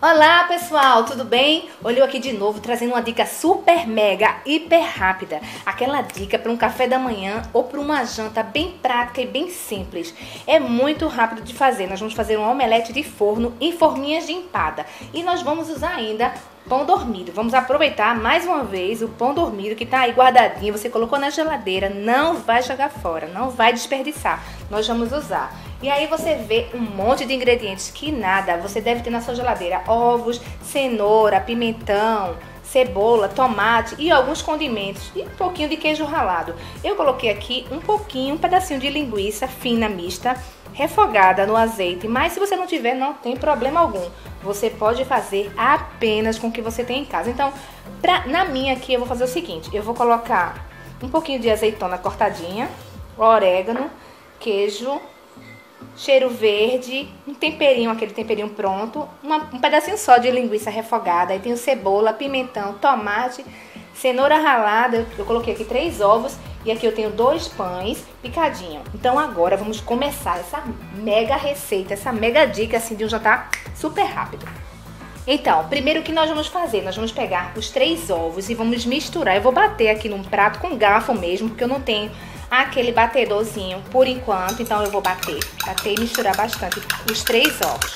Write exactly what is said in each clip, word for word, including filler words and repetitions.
Olá pessoal, tudo bem? Olha eu aqui de novo trazendo uma dica super mega, hiper rápida. Aquela dica para um café da manhã ou para uma janta bem prática e bem simples. É muito rápido de fazer. Nós vamos fazer um omelete de forno em forminhas de empada. E nós vamos usar ainda pão dormido. Vamos aproveitar mais uma vez o pão dormido que tá aí guardadinho. Você colocou na geladeira, não vai jogar fora, não vai desperdiçar. Nós vamos usar. E aí você vê um monte de ingredientes que nada, você deve ter na sua geladeira: ovos, cenoura, pimentão, cebola, tomate e alguns condimentos e um pouquinho de queijo ralado. Eu coloquei aqui um pouquinho, um pedacinho de linguiça fina mista, refogada no azeite, mas se você não tiver, não tem problema algum. Você pode fazer apenas com o que você tem em casa. Então, pra, na minha aqui eu vou fazer o seguinte: eu vou colocar um pouquinho de azeitona cortadinha, orégano, queijo, cheiro verde, um temperinho, aquele temperinho pronto, uma, um pedacinho só de linguiça refogada. Aí tem cebola, pimentão, tomate, cenoura ralada. Eu, eu coloquei aqui três ovos e aqui eu tenho dois pães picadinho. Então agora vamos começar essa mega receita, essa mega dica assim de um jantar super rápido. Então, primeiro o que nós vamos fazer? Nós vamos pegar os três ovos e vamos misturar. Eu vou bater aqui num prato com garfo mesmo, porque eu não tenho aquele batedorzinho por enquanto, então eu vou bater, bater e misturar bastante os três ovos.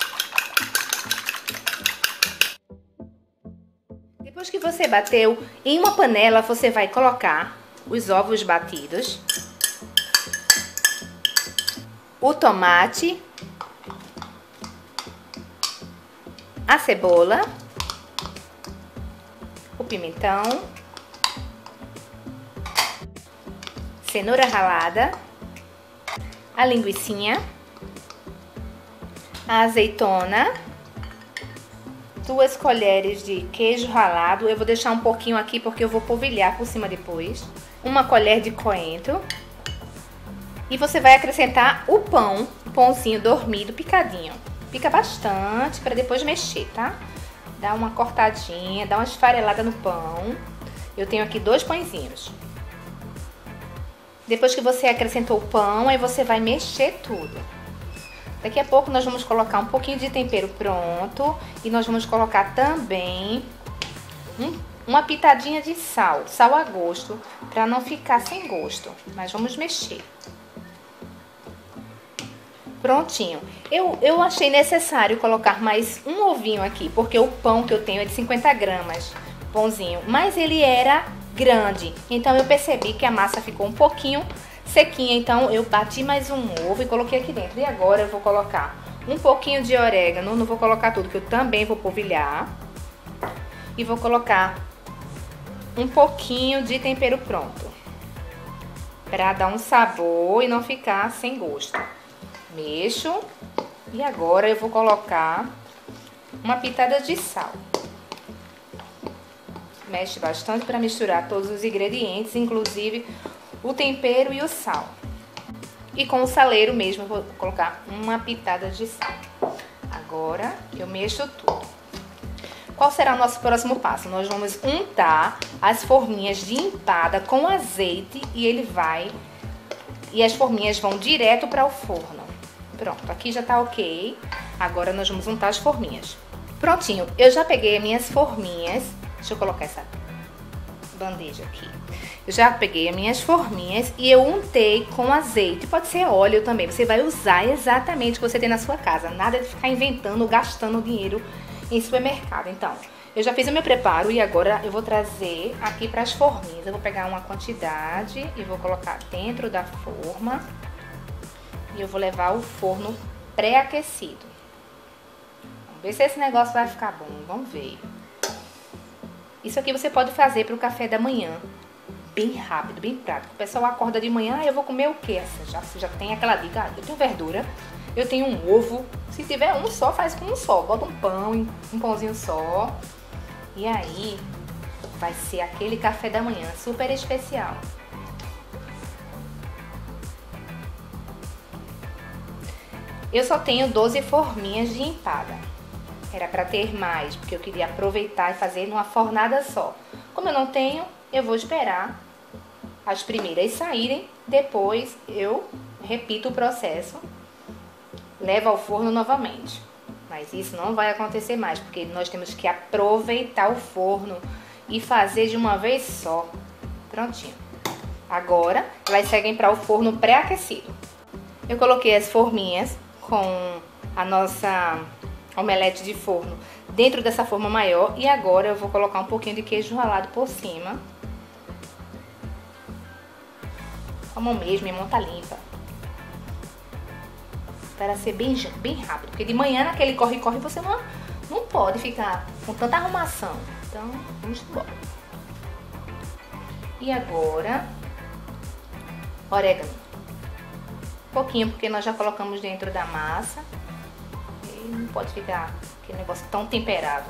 Depois que você bateu, em uma panela você vai colocar os ovos batidos, o tomate, a cebola, o pimentão, cenoura ralada, a linguicinha, a azeitona, duas colheres de queijo ralado. Eu vou deixar um pouquinho aqui porque eu vou polvilhar por cima depois. Uma colher de coentro. E você vai acrescentar o pão, o pãozinho dormido picadinho. Pica bastante para depois mexer, tá? Dá uma cortadinha, dá uma esfarelada no pão. Eu tenho aqui dois pãezinhos. Depois que você acrescentou o pão, aí você vai mexer tudo. Daqui a pouco nós vamos colocar um pouquinho de tempero pronto. E nós vamos colocar também um, uma pitadinha de sal. Sal a gosto, para não ficar sem gosto. Mas vamos mexer. Prontinho. Eu, eu achei necessário colocar mais um ovinho aqui, porque o pão que eu tenho é de cinquenta gramas. Pãozinho. Mas ele era grande, então eu percebi que a massa ficou um pouquinho sequinha, então eu bati mais um ovo e coloquei aqui dentro. E agora eu vou colocar um pouquinho de orégano, não vou colocar tudo, que eu também vou polvilhar. E vou colocar um pouquinho de tempero pronto, para dar um sabor e não ficar sem gosto. Mexo. E agora eu vou colocar uma pitada de sal. Mexe bastante para misturar todos os ingredientes, inclusive o tempero e o sal. E com o saleiro mesmo eu vou colocar uma pitada de sal. Agora eu mexo tudo. Qual será o nosso próximo passo? Nós vamos untar as forminhas de empada com azeite e ele vai... E as forminhas vão direto para o forno. Pronto, aqui já tá ok. Agora nós vamos untar as forminhas. Prontinho, eu já peguei as minhas forminhas. Deixa eu colocar essa bandeja aqui. Eu já peguei as minhas forminhas e eu untei com azeite. Pode ser óleo também. Você vai usar exatamente o que você tem na sua casa. Nada de ficar inventando, gastando dinheiro em supermercado. Então, eu já fiz o meu preparo e agora eu vou trazer aqui para as forminhas. Eu vou pegar uma quantidade e vou colocar dentro da forma. E eu vou levar ao forno pré-aquecido. Vamos ver se esse negócio vai ficar bom. Vamos ver. Isso aqui você pode fazer para o café da manhã. Bem rápido, bem prático. O pessoal acorda de manhã, ah, eu vou comer o quê? Você já, você já tem aquela dica, ah, eu tenho verdura, eu tenho um ovo. Se tiver um só, faz com um só. Bota um pão, um pãozinho só. E aí, vai ser aquele café da manhã super especial. Eu só tenho doze forminhas de empada. Era para ter mais, porque eu queria aproveitar e fazer numa fornada só. Como eu não tenho, eu vou esperar as primeiras saírem. Depois eu repito o processo, levo ao forno novamente. Mas isso não vai acontecer mais, porque nós temos que aproveitar o forno e fazer de uma vez só. Prontinho. Agora, elas seguem para o forno pré-aquecido. Eu coloquei as forminhas com a nossa omelete de forno dentro dessa forma maior. E agora eu vou colocar um pouquinho de queijo ralado por cima. Com a mão mesmo, minha mão tá limpa. Para ser bem, bem rápido. Porque de manhã naquele corre-corre você não, não pode ficar com tanta arrumação. Então, vamos embora. E agora, orégano. Pouquinho, porque nós já colocamos dentro da massa. E não pode ficar aquele negócio tão temperado.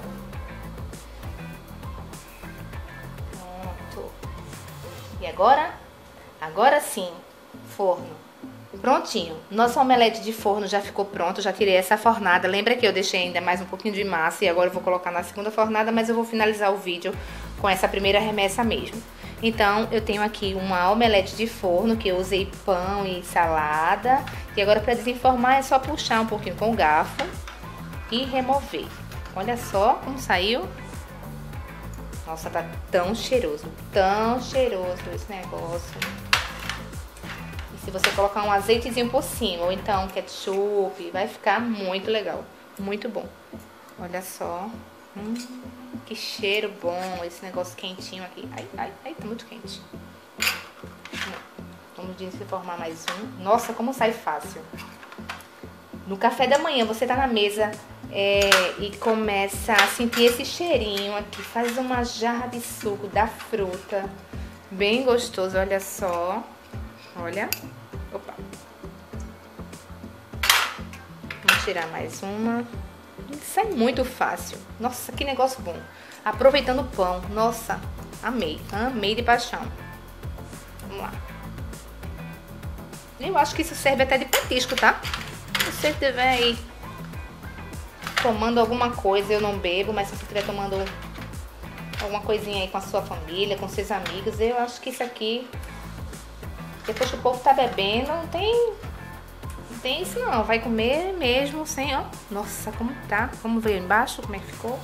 Pronto. E agora? Agora sim, forno. Prontinho. Nosso omelete de forno já ficou pronto, já tirei essa fornada. Lembra que eu deixei ainda mais um pouquinho de massa e agora eu vou colocar na segunda fornada, mas eu vou finalizar o vídeo com essa primeira remessa mesmo. Então, eu tenho aqui uma omelete de forno, que eu usei pão e salada. E agora, para desenformar, é só puxar um pouquinho com o garfo e remover. Olha só como saiu. Nossa, tá tão cheiroso, tão cheiroso esse negócio. Se você colocar um azeitezinho por cima, ou então ketchup, vai ficar muito legal, muito bom. Olha só, hum, que cheiro bom, esse negócio quentinho aqui. Ai, ai, ai, tá muito quente. Vamos desenformar mais um. Nossa, como sai fácil. No café da manhã, você tá na mesa é, e começa a sentir esse cheirinho aqui. Faz uma jarra de suco da fruta, bem gostoso, olha só. Olha, opa, vamos tirar mais uma. Sai muito fácil. Nossa, que negócio bom. Aproveitando o pão, nossa, amei, amei de paixão. Vamos lá. Eu acho que isso serve até de petisco, tá? Se você estiver aí tomando alguma coisa, eu não bebo, mas se você estiver tomando alguma coisinha aí com a sua família, com seus amigos, eu acho que isso aqui... Depois que o povo tá bebendo, não tem, não tem isso não. Vai comer mesmo sem, ó. Nossa, como tá? Como veio embaixo? Como é que ficou?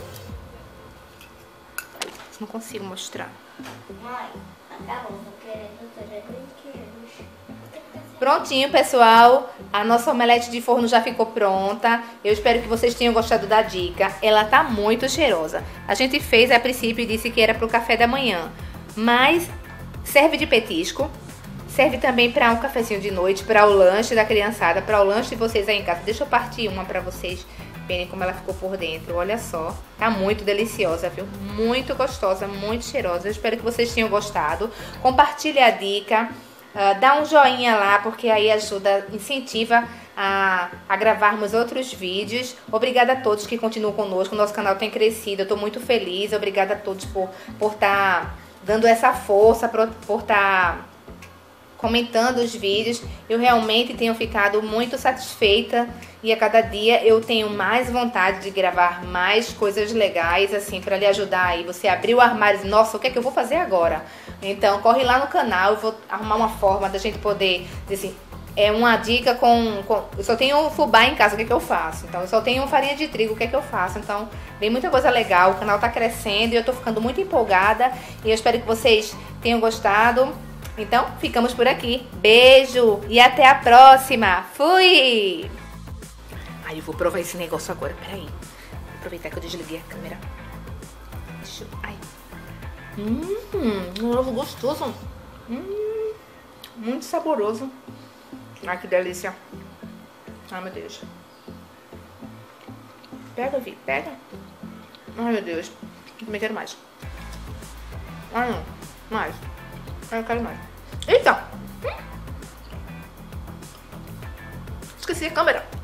Não consigo mostrar. Mãe, acabou, tô querendo trazer brinquedos. Prontinho, pessoal. A nossa omelete de forno já ficou pronta. Eu espero que vocês tenham gostado da dica. Ela tá muito cheirosa. A gente fez a princípio e disse que era pro café da manhã. Mas serve de petisco. Serve também para um cafezinho de noite, para o lanche da criançada, para o lanche de vocês aí em casa. Deixa eu partir uma para vocês verem como ela ficou por dentro. Olha só, tá muito deliciosa, viu? Muito gostosa, muito cheirosa. Eu espero que vocês tenham gostado. Compartilhe a dica, uh, dá um joinha lá, porque aí ajuda, incentiva a, a gravarmos outros vídeos. Obrigada a todos que continuam conosco. O nosso canal tem crescido, eu tô muito feliz. Obrigada a todos por por tá dando essa força, por estar... Tá comentando os vídeos. Eu realmente tenho ficado muito satisfeita e a cada dia eu tenho mais vontade de gravar mais coisas legais, assim, para lhe ajudar aí. Você abriu o armário e, nossa, o que é que eu vou fazer agora? Então, corre lá no canal, eu vou arrumar uma forma da gente poder, assim, é uma dica com, com... Eu só tenho fubá em casa, o que é que eu faço? Então, eu só tenho farinha de trigo, o que é que eu faço? Então, vem muita coisa legal, o canal tá crescendo e eu tô ficando muito empolgada e eu espero que vocês tenham gostado. Então, ficamos por aqui. Beijo e até a próxima. Fui! Ai, eu vou provar esse negócio agora. Peraí. Vou aproveitar que eu desliguei a câmera. Deixa eu... Ai. Hum, um ovo gostoso. Hum, muito saboroso. Ai, que delícia. Ai, meu Deus. Pega, Vi, pega. Ai, meu Deus. Eu também quero mais. Ai, não. Mais. Eu quero mais. Eita! Hum. Esqueci a câmera.